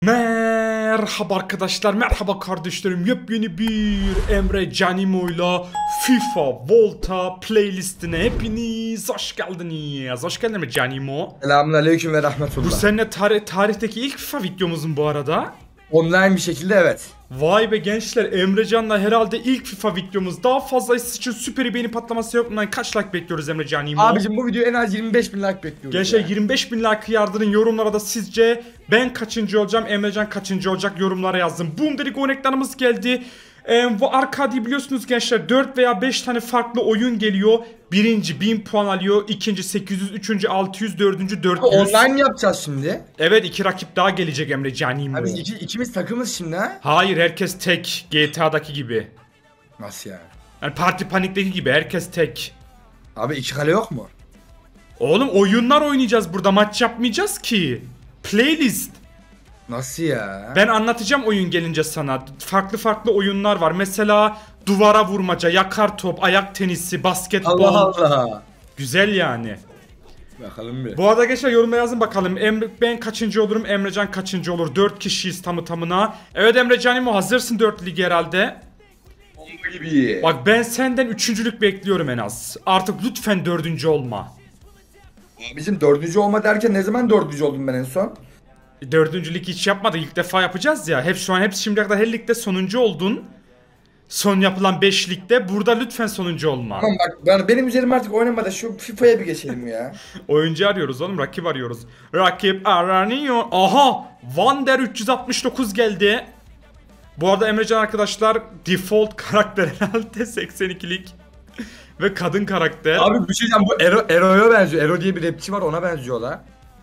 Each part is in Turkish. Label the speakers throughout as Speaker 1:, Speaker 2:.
Speaker 1: Merhaba arkadaşlar, merhaba kardeşlerim. Yepyeni bir Emre Canimo'yla FIFA Volta playlistine hepiniz hoş geldiniz. Hoş geldin Emre Canimo.
Speaker 2: Selamünaleyküm ve rahmetullah.
Speaker 1: Bu seninle tarihteki ilk FIFA videomuzun bu arada.
Speaker 2: Online bir şekilde evet.
Speaker 1: Vay be gençler, Emrecan'la herhalde ilk FIFA videomuz. Daha fazlası için süper beğeni patlaması yok. Bundan kaç like bekliyoruz Emre Canimo?
Speaker 2: Abicim bu videoya en az 25.000 like bekliyoruz.
Speaker 1: Gençler
Speaker 2: ya.
Speaker 1: 25.000 like yardırın yorumlara da sizce ben kaçıncı olacağım, Emrecan kaçıncı olacak yorumlara yazdım. Boom dedik, örneklerimiz geldi. Bu Arcade biliyorsunuz gençler 4 veya 5 tane farklı oyun geliyor. Birinci 1000 puan alıyor, ikinci 800, üçüncü 600, dördüncü 400.
Speaker 2: Online mi yapacağız şimdi?
Speaker 1: Evet, iki rakip daha gelecek Emre Canimo.
Speaker 2: Abi ikimiz takımız şimdi ha?
Speaker 1: Hayır, herkes tek, GTA'daki gibi.
Speaker 2: Nasıl yani?
Speaker 1: Yani Parti Panik'teki gibi herkes tek.
Speaker 2: Abi iki kale yok mu?
Speaker 1: Oğlum oyunlar oynayacağız burada, maç yapmayacağız ki. Playlist.
Speaker 2: Nasıl ya?
Speaker 1: Ben anlatacağım oyun gelince sana. Farklı farklı oyunlar var. Mesela duvara vurmaca, yakar top, ayak tenisi, basketbol.
Speaker 2: Allah Allah.
Speaker 1: Güzel yani.
Speaker 2: Bakalım bir.
Speaker 1: Bu arada gençler yorumlara yazın bakalım. Ben kaçıncı olurum, Emrecan kaçıncı olur? 4 kişiyiz tamı tamına. Evet Emrecan'ım, hazırsın 4 lig herhalde.
Speaker 2: Bomba gibi.
Speaker 1: Bak ben senden üçüncülük bekliyorum en az. Artık lütfen dördüncü olma.
Speaker 2: Bizim dördüncü olma derken ne zaman dördüncü oldum ben en son?
Speaker 1: Dördüncülük hiç yapmadık, ilk defa yapacağız ya. Hep şu an hepsi şimdiye kadar her ligde sonuncu oldun. Son yapılan 5 ligde, burada lütfen sonuncu olma.
Speaker 2: Tamam bak benim üzerime artık oynamada şu FIFA'ya bir geçelim ya.
Speaker 1: Oyuncu arıyoruz oğlum, rakip arıyoruz. Rakip aranıyor. Aha! Vander 369 geldi. Bu arada Emrecan arkadaşlar default karakter herhalde 82'lik. Ve kadın karakter.
Speaker 2: Abi bir şey diyeceğim, bu Ero'ya benziyor. Ero diye bir rapçi var, ona benziyor la.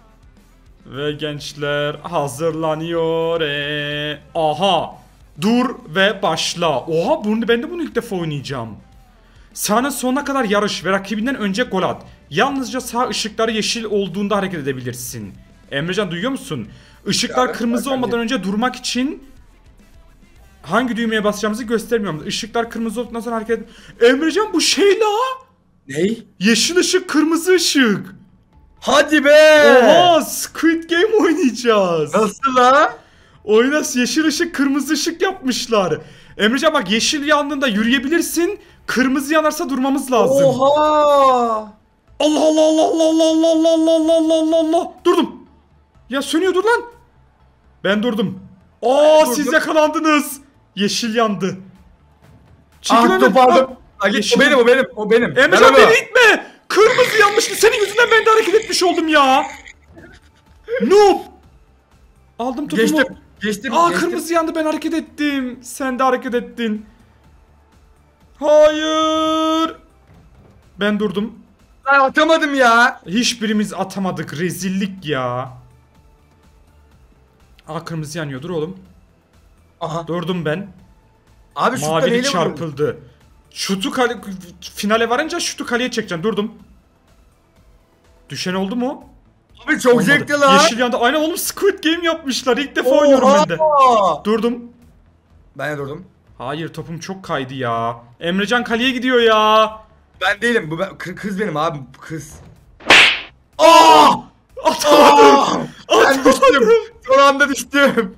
Speaker 1: Ve gençler hazırlanıyor. Aha! Dur ve başla. Oha, ben de bunu ilk defa oynayacağım. Sahne sonuna kadar yarış ve rakibinden önce gol at. Yalnızca sağ ışıkları yeşil olduğunda hareket edebilirsin. Emrecan duyuyor musun? Işıklar
Speaker 2: Ya,
Speaker 1: kırmızı olmadan önce durmak için hangi düğmeye basacağımızı göstermiyorum. Işıklar kırmızı olduktan sonra hareket et. Emrecan bu şey la.
Speaker 2: Ney?
Speaker 1: Yeşil ışık, kırmızı ışık.
Speaker 2: Hadi be!
Speaker 1: Oha, Squid Game oynayacağız.
Speaker 2: Nasıl la?
Speaker 1: Oyuna yeşil ışık, kırmızı ışık yapmışlar. Emrecan bak, yeşil yandığında yürüyebilirsin. Kırmızı yanarsa durmamız lazım.
Speaker 2: Oha!
Speaker 1: Allah Allah Allah Allah Allah Allah Allah Allah Allah Allah Allah. Durdum. Ya sönüyor, dur lan. Ben durdum. Aa, siz yakalandınız. Yeşil yandı. Çekil
Speaker 2: Ah, topardım.
Speaker 1: Yeşil.
Speaker 2: O benim.
Speaker 1: Emrecan beni itme. Kırmızı yanmıştı. Senin yüzünden ben de hareket etmiş oldum ya. Noob. Aldım topumu.
Speaker 2: Geçtim.
Speaker 1: Kırmızı yandı, ben hareket ettim. Sen de hareket ettin. Hayır. Ben durdum.
Speaker 2: Ben atamadım ya.
Speaker 1: Hiçbirimiz atamadık. Rezillik ya. Kırmızı yanıyor. Dur oğlum.
Speaker 2: Aha.
Speaker 1: Durdum ben.
Speaker 2: Abi şutta
Speaker 1: Mavilik
Speaker 2: neyle
Speaker 1: çarpıldı. Finale varınca şutu kaleye çekeceğim. Durdum. Düşen oldu mu?
Speaker 2: Abi çok
Speaker 1: Olmadı.
Speaker 2: zevkli lan.
Speaker 1: Yeşil yandı. Aynen oğlum, Squid Game yapmışlar. İlk defa oynuyorum ben de. Durdum.
Speaker 2: Ben de durdum.
Speaker 1: Hayır, topum çok kaydı ya. Emrecan kaleye gidiyor ya.
Speaker 2: Ben değilim. Bu kız benim abi. Kız.
Speaker 1: Atamadım.
Speaker 2: Ben düştüm. Son anda düştüm.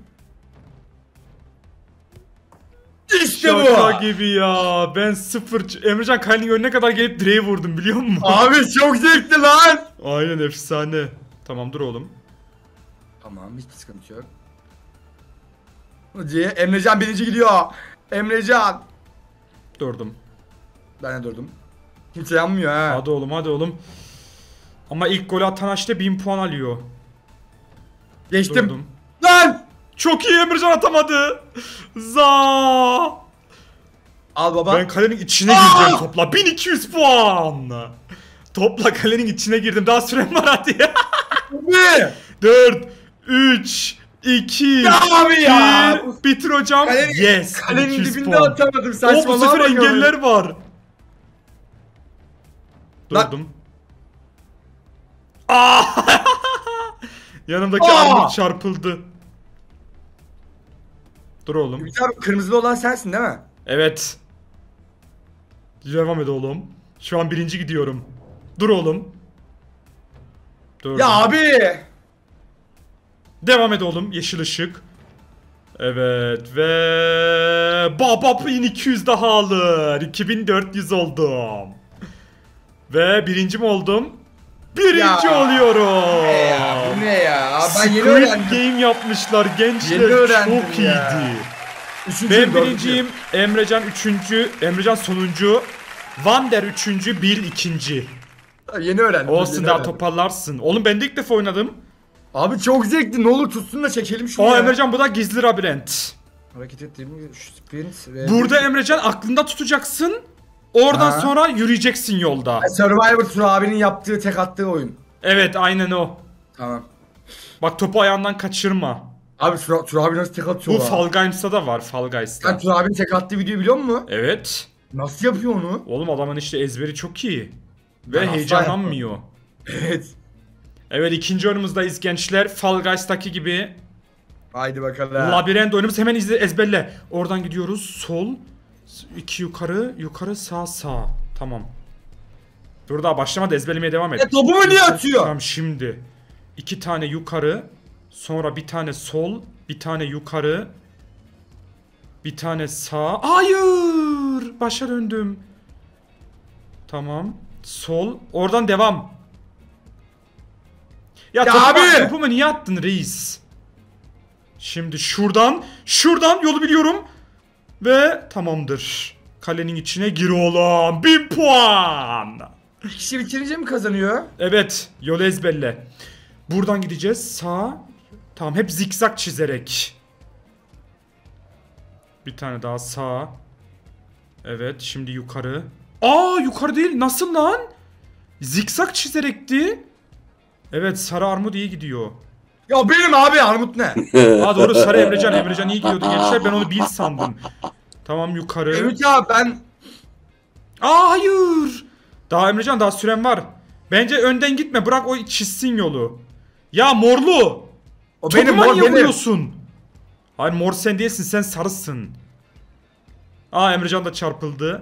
Speaker 2: İşte bu.
Speaker 1: Şaka gibi ya. Ben sıfır. Emrecan kalenin önüne kadar gelip direğe vurdum, biliyor musun?
Speaker 2: Abi çok zevkli lan.
Speaker 1: Aynen, efsane. Tamam, dur oğlum.
Speaker 2: Tamam, hiçbir sıkıntı yok. Hadi Emrecan birinci gidiyor. Emrecan.
Speaker 1: Durdum.
Speaker 2: Ben de durdum. Kimse yanmıyor ha.
Speaker 1: Hadi oğlum, hadi oğlum. Ama ilk golü atan işte 1000 puan alıyor.
Speaker 2: Geçtim.
Speaker 1: Durdum.
Speaker 2: Lan!
Speaker 1: Çok iyi, Emrecan atamadı.
Speaker 2: Al baba.
Speaker 1: Ben kalenin içine gireceğim topla. 1200 puan. Topla kalenin içine girdim. Daha sürem var, hadi.
Speaker 2: Ne?
Speaker 1: 4, 3, 2,
Speaker 2: Ya abi ya.
Speaker 1: 1. Bitir hocam. Yes.
Speaker 2: Kalenin
Speaker 1: 1200
Speaker 2: dibinde
Speaker 1: puan.
Speaker 2: atamadım.
Speaker 1: Bu
Speaker 2: Saçmalama.
Speaker 1: sefer
Speaker 2: bak
Speaker 1: engeller var.
Speaker 2: Lan.
Speaker 1: Durdum. Yanımdaki armut çarpıldı. Dur oğlum.
Speaker 2: Ümit abi, kırmızılı olan sensin değil mi?
Speaker 1: Evet. Devam et oğlum. Şu an birinci gidiyorum. Dur oğlum. Dur.
Speaker 2: Ya abi.
Speaker 1: Devam et oğlum. Yeşil ışık. Evet ve Baba 1200 daha alır. 2400 oldum. Ve birinci mi oldum? Birinci oluyorum.
Speaker 2: Ne ya? Bu ne ya? Ben yeni
Speaker 1: Squid
Speaker 2: öğrendim.
Speaker 1: Game yapmışlar gençler.
Speaker 2: Yeni öğrendim
Speaker 1: Çok
Speaker 2: ya.
Speaker 1: iyiydi.
Speaker 2: Üçüncüyüm,
Speaker 1: Ben birinciyim. Emrecan üçüncü. Emrecan sonuncu. Vander üçüncü. Bil ikinci.
Speaker 2: Yeni öğrendim.
Speaker 1: Olsun
Speaker 2: yeni
Speaker 1: daha
Speaker 2: öğrendim.
Speaker 1: toparlarsın. Oğlum ben de ilk defa oynadım.
Speaker 2: Abi çok zevkli. Ne olur tutsun da çekelim şunu
Speaker 1: Aa
Speaker 2: ya.
Speaker 1: Emrecan bu da gizli labirent.
Speaker 2: Hareket ettiğim sprint ve...
Speaker 1: Burada Emrecan aklında tutacaksın. Oradan
Speaker 2: Ha.
Speaker 1: sonra yürüyeceksin yolda.
Speaker 2: Survivor Tur abinin yaptığı tek attığı oyun.
Speaker 1: Evet aynen o.
Speaker 2: Tamam.
Speaker 1: Bak topu ayağından kaçırma.
Speaker 2: Abi Tur abi nasıl tek atıyor
Speaker 1: Bu
Speaker 2: ya?
Speaker 1: Fall Guys'ta da var, Fall Guys'ta.
Speaker 2: Sen Tur abinin tek attığı videoyu biliyor musun?
Speaker 1: Evet.
Speaker 2: Nasıl yapıyor onu?
Speaker 1: Oğlum adamın işte ezberi çok iyi. Ve
Speaker 2: Ben asla
Speaker 1: heyecanlanmıyor.
Speaker 2: Evet.
Speaker 1: Evet ikinci oyunumuzdayız gençler. Fall Guys'taki gibi.
Speaker 2: Haydi bakalım.
Speaker 1: Labirent oyunumuz hemen ezberle. Oradan gidiyoruz. Sol. 2 yukarı. Yukarı sağ sağ. Tamam. Dur daha başlamadı ezberlemeye devam et.
Speaker 2: Topumu niye atıyor?
Speaker 1: Tamam şimdi. 2 tane yukarı. Sonra bir tane sol. Bir tane yukarı. Bir tane sağ. Hayır. Başa döndüm. Tamam. Sol. Oradan devam. Ya,
Speaker 2: abi!
Speaker 1: topumu niye attın reis? Şimdi şuradan. Şuradan yolu biliyorum. Ve tamamdır. Kalenin içine gir oğlum. 1000 puan.
Speaker 2: Bir kişi bitirince mi kazanıyor?
Speaker 1: Evet. Yolu ezberle. Buradan gideceğiz. Sağ. Tamam hep zikzak çizerek. Bir tane daha sağ. Evet şimdi yukarı. Aa yukarı değil. Nasıl lan? Zikzak çizerekti. Evet sarı armut iyi gidiyor.
Speaker 2: Ya benim abi armut ne?
Speaker 1: Aa doğru sarı Emrecan. Emrecan iyi gidiyordu gençler. Ben onu bil sandım. Tamam yukarı.
Speaker 2: Ümit abi ben...
Speaker 1: Aa hayır. Daha Emrecan daha süren var. Bence önden gitme. Bırak o çizsin yolu. Ya morlu.
Speaker 2: O benim
Speaker 1: Topuma
Speaker 2: mor
Speaker 1: niye
Speaker 2: benim.
Speaker 1: vuruyorsun? Hayır mor sen değilsin. Sen sarısın. Aa Emrecan da çarpıldı.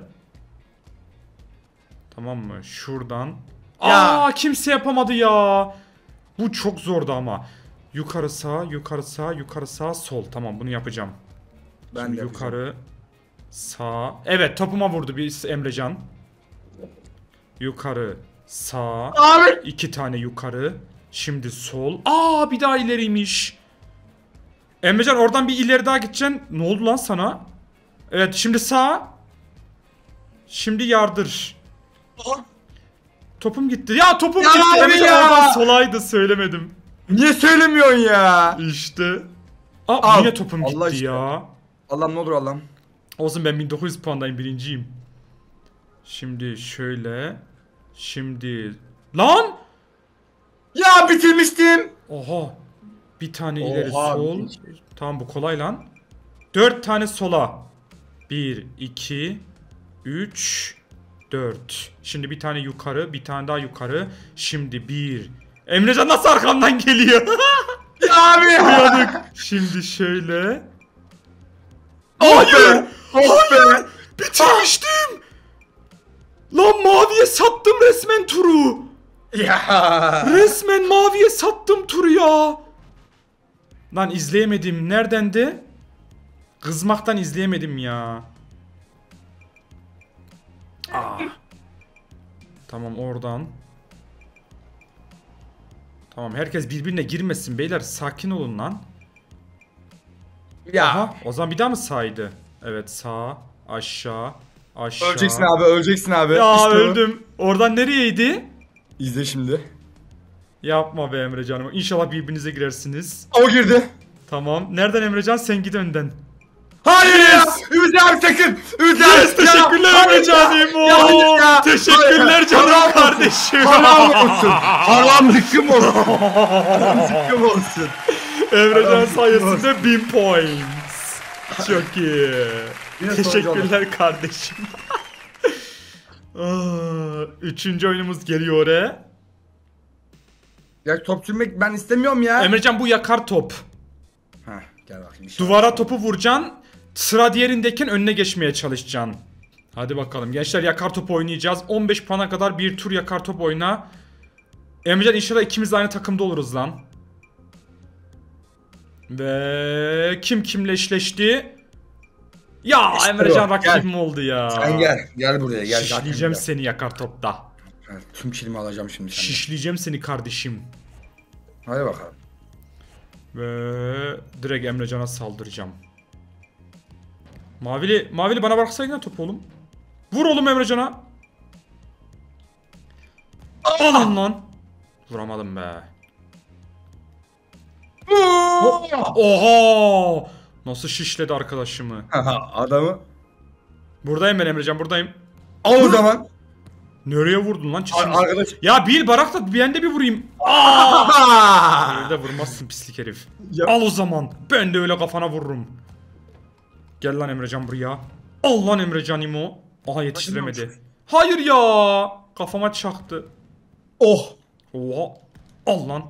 Speaker 1: Tamam mı? Şuradan.
Speaker 2: Ya.
Speaker 1: Aa kimse yapamadı ya. Bu çok zordu ama. Yukarı sağ, yukarı sağ, yukarı sağ, sol. Tamam bunu yapacağım.
Speaker 2: Ben
Speaker 1: Şimdi
Speaker 2: de yapacağım.
Speaker 1: yukarı sağ. Evet topuma vurdu bir Emrecan. Yukarı sağ.
Speaker 2: Abi!
Speaker 1: 2 tane yukarı. Şimdi sol. Aa bir daha ileriymiş. Emrecan oradan bir ileri daha gideceksin. Ne oldu lan sana? Evet şimdi sağ. Şimdi yardır. Topum gitti. Ya topum
Speaker 2: Ya
Speaker 1: gitti.
Speaker 2: abi
Speaker 1: Emrecan
Speaker 2: ya!
Speaker 1: oradan solaydı söylemedim.
Speaker 2: Niye söylemiyorsun ya?
Speaker 1: İşte. Aa
Speaker 2: Al.
Speaker 1: yine topum
Speaker 2: Allah
Speaker 1: gitti
Speaker 2: aşkına.
Speaker 1: ya.
Speaker 2: Allah'ım ne olur Allah'ım.
Speaker 1: Olsun ben 1900 puandayım birinciyim. Şimdi şöyle. Şimdi. Lan!
Speaker 2: Ya bitirmiştim.
Speaker 1: Oha. Bir tane
Speaker 2: Oha,
Speaker 1: ileri sol.
Speaker 2: müthiş.
Speaker 1: Tamam bu kolay lan. 4 tane sola. 1, 2, 3, 4. Şimdi bir tane yukarı, bir tane daha yukarı. Şimdi 1. Emrecan nasıl arkamdan geliyor?
Speaker 2: Ya abi ya.
Speaker 1: Uyanık. Şimdi şöyle.
Speaker 2: Hayır.
Speaker 1: Hayır. Bitirmiştim. Lan maviye sattım resmen turu.
Speaker 2: Ya.
Speaker 1: Resmen maviye sattım turu ya. Lan izleyemedim. Nereden de? Kızmaktan izleyemedim ya. Tamam oradan. Tamam herkes birbirine girmesin beyler. Sakin olun lan.
Speaker 2: Ya.
Speaker 1: Aha, o zaman bir daha mı saydı? Evet sağ, aşağı, aşağı.
Speaker 2: Öleceksin abi, öleceksin abi.
Speaker 1: Ya
Speaker 2: İşte o.
Speaker 1: öldüm. Oradan nereyeydi?
Speaker 2: İzle şimdi.
Speaker 1: Yapma be Emrecan'ım. İnşallah birbirinize girersiniz.
Speaker 2: O girdi.
Speaker 1: Tamam. Nereden Emrecan? Sen git önden.
Speaker 2: Hayır ya. Ümit abi sakın. Ümit abi.
Speaker 1: Yes, teşekkürler Emrecan'ım. Oo, teşekkürler canım kardeşim.
Speaker 2: Haram olsun. Haram zıkkım olsun. Haram zıkkım olsun.
Speaker 1: Emrecan sayesinde 1000 points. Çok iyi.
Speaker 2: Yine
Speaker 1: Teşekkürler kardeşim. Üçüncü oyunumuz geliyor oraya.
Speaker 2: Ya top sürmek ben istemiyorum ya.
Speaker 1: Emrecan bu yakar top.
Speaker 2: Heh, gel bakayım.
Speaker 1: Duvara topu vuracaksın. Sıra diğerindeyken önüne geçmeye çalışacaksın. Hadi bakalım gençler yakar top oynayacağız. 15 puana kadar bir tur yakar top oyna. Emrecan inşallah ikimiz de aynı takımda oluruz lan. Ve kim kimle eşleşti? Ya
Speaker 2: İşte
Speaker 1: Emrecan
Speaker 2: o, gel.
Speaker 1: rakibim oldu ya.
Speaker 2: Sen gel buraya gel.
Speaker 1: Şişleyeceğim
Speaker 2: zaten
Speaker 1: seni yakar topta.
Speaker 2: gel. Tüm kilimi alacağım şimdi senden.
Speaker 1: Şişleyeceğim seni kardeşim.
Speaker 2: Hadi bakalım.
Speaker 1: Ve direkt Emrecan'a saldıracağım. Mavili bana bıraksaydın top oğlum. Vur oğlum Emrecan'a. Alın lan. Vuramadım be. Oha! Nasıl şişledi arkadaşımı.
Speaker 2: Adamı.
Speaker 1: Buradayım ben Emrecan, buradayım.
Speaker 2: Al o zaman.
Speaker 1: Nereye vurdun lan çişini?
Speaker 2: Arkadaş.
Speaker 1: Ya Bil bırak da ben de bir vurayım. Öyle de vurmazsın pislik herif.
Speaker 2: Ya.
Speaker 1: Al o zaman. Ben de öyle kafana vururum. Gel lan Emrecan buraya. Al lan Emrecan İmo. Aha yetiştiremedi. Hayır ya. Kafama çaktı.
Speaker 2: Oh.
Speaker 1: Oha. Al lan.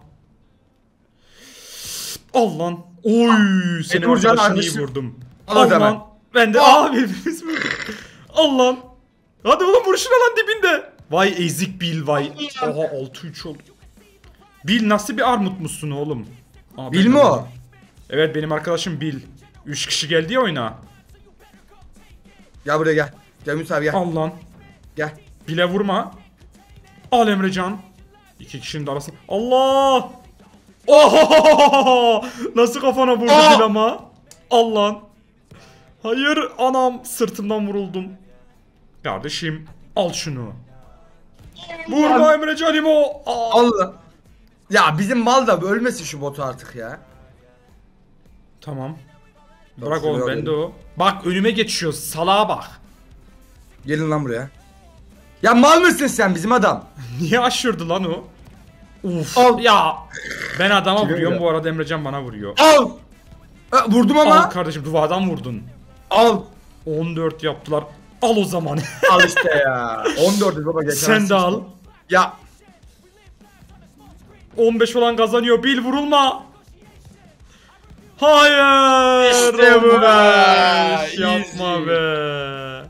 Speaker 1: Al lan. Oy. Seni
Speaker 2: vuracaksın
Speaker 1: arkadaşını iyi
Speaker 2: arkadaşım.
Speaker 1: vurdum.
Speaker 2: Al
Speaker 1: Al
Speaker 2: o zaman.
Speaker 1: lan. Ben de abi hepimiz vurduk. Al lan. Hadi oğlum vuruşuna lan dibinde. Vay ezik Bil vay. Oha 6-3 oldu. Bil nasıl bir armut musun oğlum? Aa,
Speaker 2: Bil mi o?
Speaker 1: Evet benim arkadaşım Bil. 3 kişi geldi ya oyuna.
Speaker 2: Gel buraya gel. Gel Ümit abi gel.
Speaker 1: Al lan.
Speaker 2: Gel.
Speaker 1: Bil'e vurma. Al Emrecan. 2 kişinin de arasında. Allah! Oho! Nasıl kafana vurdu
Speaker 2: Aa!
Speaker 1: Bil ama? Al lan. Hayır anam sırtımdan vuruldum. Kardeşim al şunu. Vurma Emrecan İmo. Aa!
Speaker 2: Allah. Ya bizim mal da ölmesin şu botu artık ya.
Speaker 1: Tamam.
Speaker 2: Çok
Speaker 1: Bırak oğlum
Speaker 2: seviyorum.
Speaker 1: ben de o. Bak önüme geçiyor salağa bak.
Speaker 2: Gelin lan buraya. Ya mal mısın sen bizim adam?
Speaker 1: Niye aşırdı lan o? Uf
Speaker 2: Al.
Speaker 1: ya. Ben adama
Speaker 2: Kime
Speaker 1: vuruyorum
Speaker 2: ya?
Speaker 1: bu arada Emrecan bana vuruyor.
Speaker 2: Al. Vurdum ama.
Speaker 1: Al kardeşim duvardan vurdun.
Speaker 2: Al.
Speaker 1: 14 yaptılar. Al o zaman.
Speaker 2: Al işte ya. 14 baba geçen.
Speaker 1: Sen de al.
Speaker 2: Ya
Speaker 1: 15 olan kazanıyor. Bil vurulma. Hayır.
Speaker 2: İşte bu be.
Speaker 1: Rövanş. Yapma
Speaker 2: Easy.
Speaker 1: be.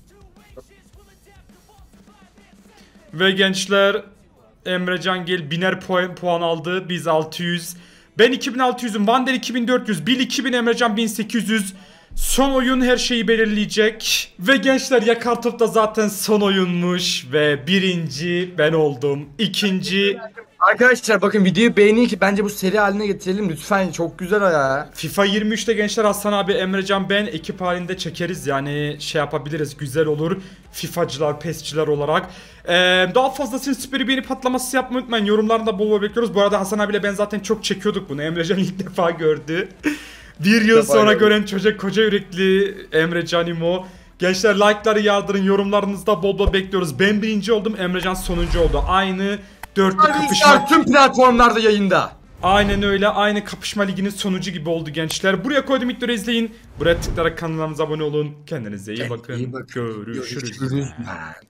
Speaker 1: Ve gençler Emrecan Gel biner puan aldı. Biz 600. Ben 2600'üm. Vander 2400. Bil 2000. Emrecan 1800. Son oyun her şeyi belirleyecek. Ve gençler yakar top da zaten son oyunmuş. Ve birinci ben oldum. İkinci
Speaker 2: arkadaşlar bakın videoyu beğenin ki bence bu seri haline getirelim lütfen, çok güzel ya.
Speaker 1: FIFA 23'te gençler Hasan abi, Emrecan ben ekip halinde çekeriz. Yani şey yapabiliriz, güzel olur. FIFA'cılar, PES'ciler olarak. Daha fazlasını süper beğeni patlaması yapmayı unutmayın. Yorumlarında bol bol bekliyoruz. Bu arada Hasan abiyle ben zaten çok çekiyorduk bunu. Emrecan ilk defa gördü. Bir yıl sonra gören çocuk koca yürekli Emrecan İmo. Gençler like'ları yağdırın, yorumlarınızda bol bol bekliyoruz. Ben birinci oldum, Emrecan sonuncu oldu. Aynı dörtlü kapışma.
Speaker 2: Arkadaşlar tüm platformlarda yayında.
Speaker 1: Aynen öyle, aynı kapışma liginin sonucu gibi oldu gençler. Buraya koydum videoları izleyin. Buraya tıklayarak kanalımıza abone olun. Kendinize iyi bakın.
Speaker 2: İyi bakın.
Speaker 1: Görüşürüz.
Speaker 2: Görüşürüz.